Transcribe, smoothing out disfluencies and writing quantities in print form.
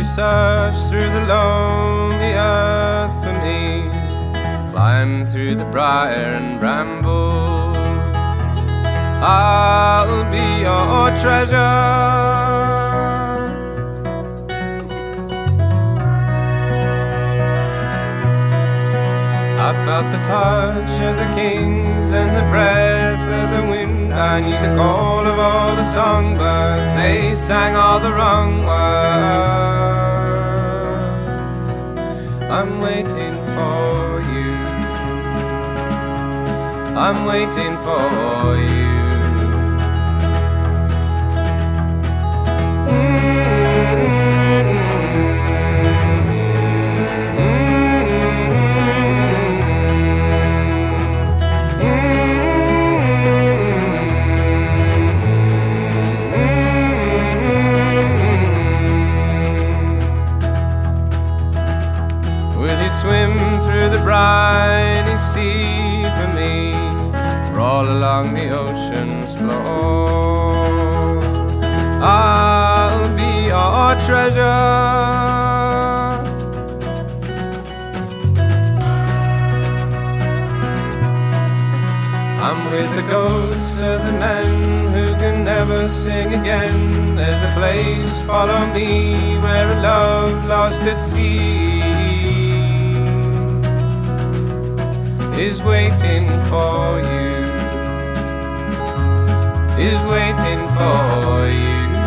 you search through the lonely earth for me, climb through the briar and bramble, I'll be your treasure. I felt the touch of the kings and the breath of the wind. I knew the call of all the songbirds, they sang all the wrong words. I'm waiting for you, I'm waiting for you. Swim through the briny sea for me, roll along the ocean's floor, I'll be your treasure. I'm with the ghosts of the men who can never sing again. There's a place, follow me, where a love lost at sea is waiting for you, is waiting for you.